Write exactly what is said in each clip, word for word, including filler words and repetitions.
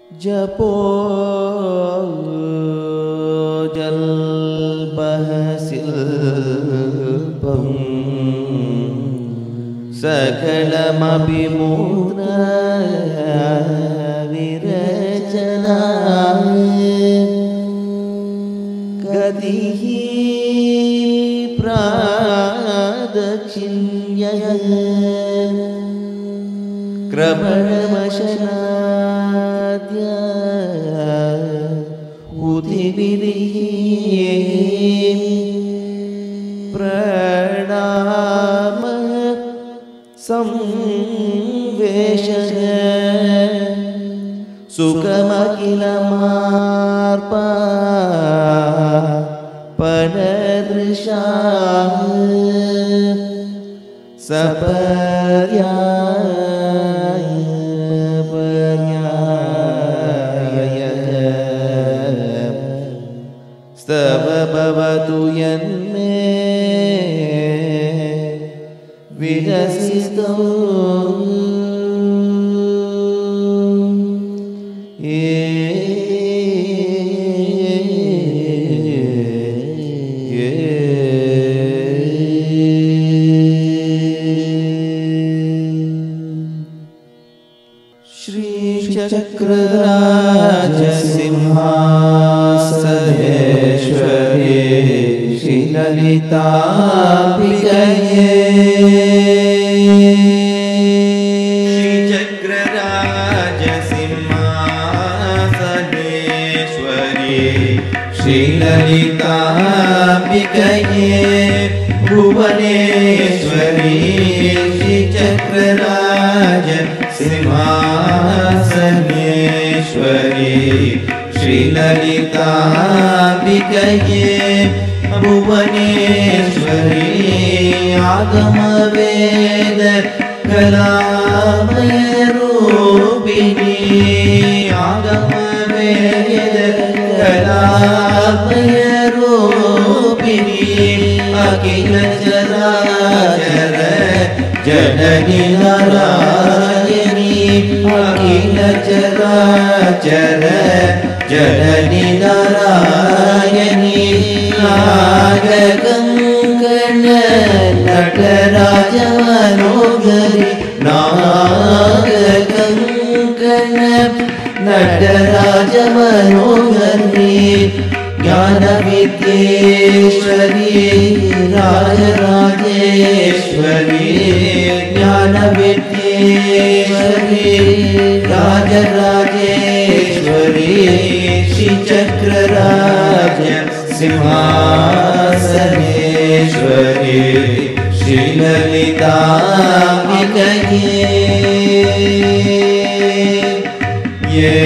जपो जल्पः शिल्पं सकलमपि मूर्धा विरचना गतिः प्रादक्षिण्यः क्रमणमशनाद्य उदिविरिः प्रणामः संवेशः सुखमखिलमार्पा पनदृशाः सपर्याय पर्याय स्तव भवतु यन्मे विरसितो चक्रराज सिंहासनेश्वरी श्रीललिताम्बिकये श्रीचक्रराज सिंहासनेश्वरी श्रीललिताम्बिकये भुवनेश्वरी श्रीचक्रराज सिंहासनेश्वरी श्रीललिताम्बिकये भुवनेश्वरी आगमवेद कलामय रूपिणी आगमवेद कलामय रूपिणी अखिल चराचर जननी नारायणी अखिल चराचर जननी नारायणी नागकङ्कण नटराज मनोहरी नागकङ्कण नटराज मनोहरी ज्ञानविद्येश्वरी राजराजेश्वरी ज्ञानविद्येश्वरी राजराजेश्वरी श्रीचक्रराज सिंहासनेश्वरी श्रीललिताम्बिकये ये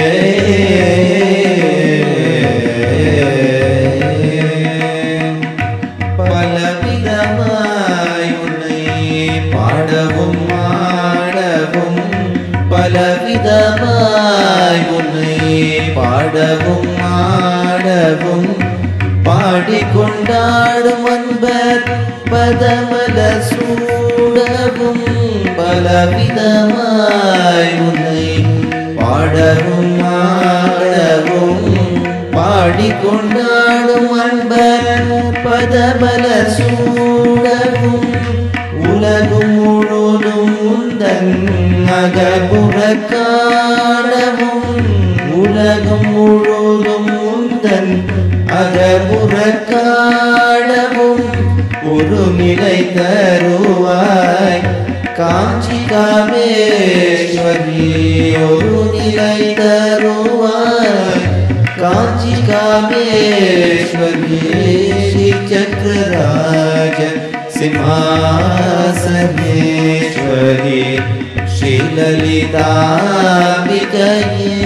பலவிதமாய் உன்னை பாடவும் ஆடவும் பாடிக்கொண்டாடும் அன்பர் பதமல சூடவும் பலவிதமாய் உன்னை பாடவும் ஆடவும் பாடிக்கொண்டாடும் அன்பர் பதமல சூடவும் உலகும் முழுதும் உந்தன் அகபுறக்காணவும் உலகம் முழுதும் உந்தன் அகபுறக்காணவும் ஒரு நிலை தருவாய் காஞ்சி காமேஸ்வரி ஒரு நிலை தருவாய் காஞ்சி காமேஸ்வரி ஸ்ரீ சக்கரராஜ सिंहासनेश्वरी श्रीललिताम्बिकये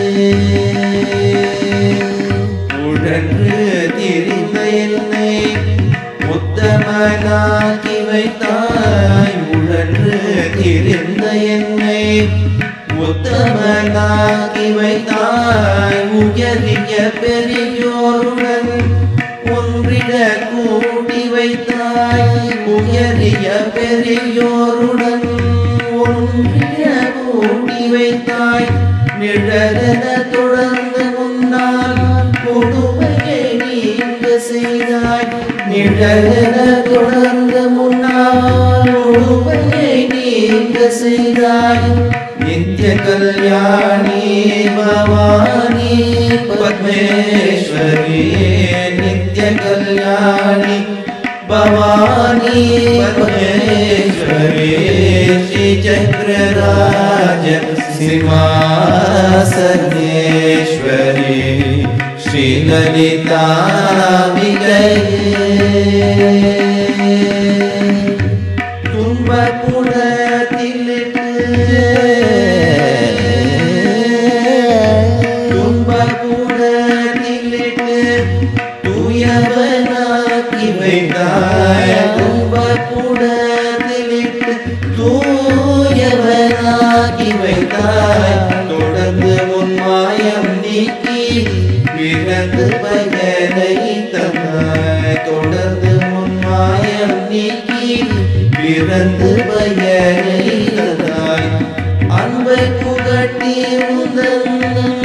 உடன்று திரிந்த என்னை உத்தமனாக்கி வைத்தாய் உடன்று திரிந்த என்னை உத்தமனாக்கி வைத்தாய் உயரிய பெரியோருடன் ஒன்றிட கூட்டி வைத்தாய் உயரிய பெரியோருடன் ஒன்றிட கூட்டி வைத்தாய் நிழலென தொடர்ந்து முன்னால் கொடுமையை நீங்க செய்தாய் நிழலென தொடர்ந்து முன்னால் கொடுமையை நீங்க செய்தாய் நித்ய கல்யாணி பவானி பத்மேஸ்வரி நித்ய கல்யாணி भवानी परमेश्वरी श्री चक्रराज सिंहासनेश्वरी श्री ललिताम्बिके துன்பப்புறத்திலிட்டு துன்பப்புறத்திலிட்டு தூயவனாக்கி வைத்தாய் துன்பப்புறத்திலிட்டு தூயவனாக்கி வைத்தாய் தொடர்ந்து முன்மாயம் நீக்கி பிறந்து பயனை தந்தாய் தொடர்ந்து முன்மாயம் நீக்கி பிறந்து பயனை தந்தாய் அன்பை புகட்டி உந்தன்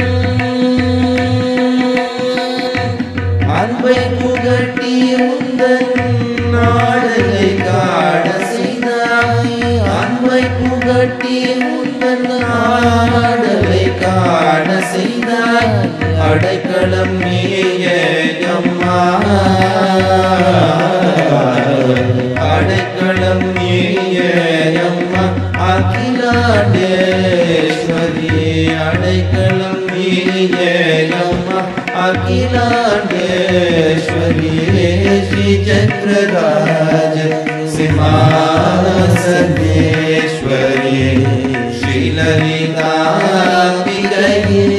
அன்பை புகட்டி உந்தன் நாடலை காண செய்தாய் அன்பை புகட்டி உந்தன் நாடலை காண செய்தாய் அடைக்கலம் நீயே அம்மா அடைக்கலம் நீயே அம்மா அகிலாண்டேஸ்வரி அடைக்கலம் நீயே அம்மா अखिलांडेश्वरी श्री चक्रराज सिंहासनेश्वरी श्री ललिताम्बिके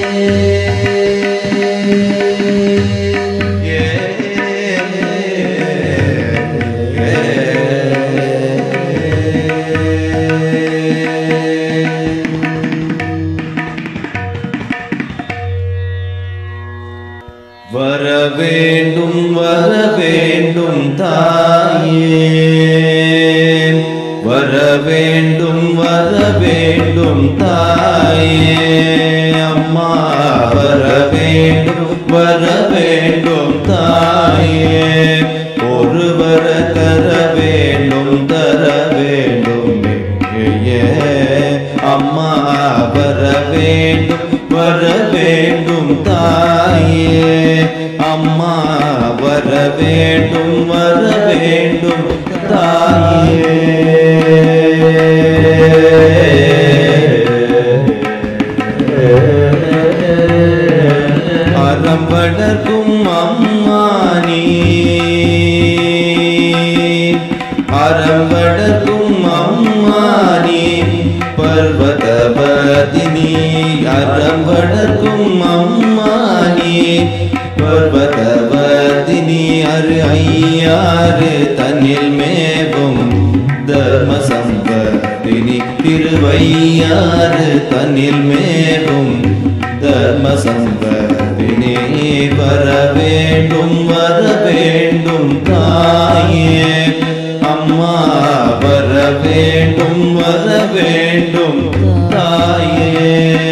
வரவேண்டும் வரவேண்டும் தாயே வரவேண்டும் வரவேண்டும் தாயே அம்மா வரவேண்டும் வரவேண்டும் தாயே ஒருவர தர வேண்டும் தர வேண்டும் அம்மா வரவேண்டும் வரவேண்டும் தாயே அம்மா வரவேண்டும் வரவேண்டும் தாயே அறம்படர்க்கும் அம்மா நீ அறம்படர்க்கும் அம்மா நீ பர்வதபதினி அறம்படர்க்கும் அம்மா நீ பர்வதவதினி அரு ஐயாறு தன்னில் மேவும் தர்ம சம்பதினி திருவையாறு தன்னில் மேவும் தர்ம சம்பதினி வரவேண்டும் வரவேண்டும் தாயே அம்மா வரவேண்டும் வரவேண்டும் தாயே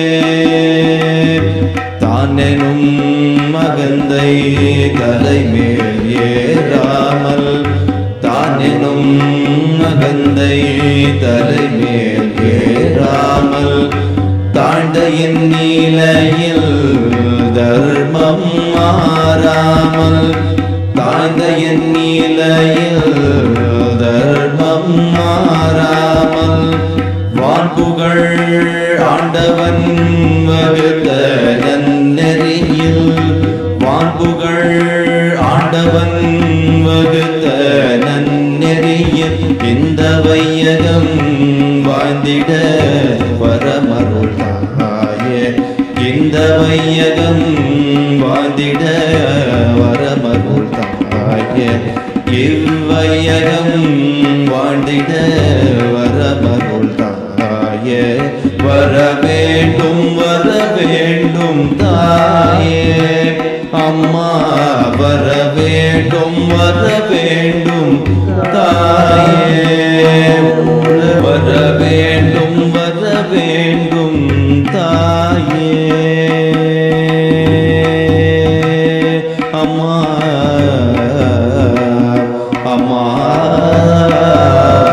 தானெனும் மகந்தை தலைமேல் ஏறாமல் தானெனும் மகந்தை தலைமேல் ஏறாமல் தாண்ட என் நீலையில் தர்மம் மாறாமல் தாழ்ந்த என் நீலையில் தர்மம் மாறாமல் வான்புகழ் ஆண்டவன் வகுத்த நன்னெறியில் வான்புகழ் ஆண்டவன் வகுத்த நன்னெறியில் இந்த வையகம் வாழ்ந்திட வரமருள் தாயே இந்த வையகம் வாழ்ந்திட வரமருள் தாயே இவ்வையகம் வாழ்ந்திட வரமருள் தாயே வரவேண்டும் வரவேண்டும் தாயே அம்மா வரவேண்டும் வரவேண்டும் தாயே வரவேண்டும் வரவேண்டும் அம்மா அம்மா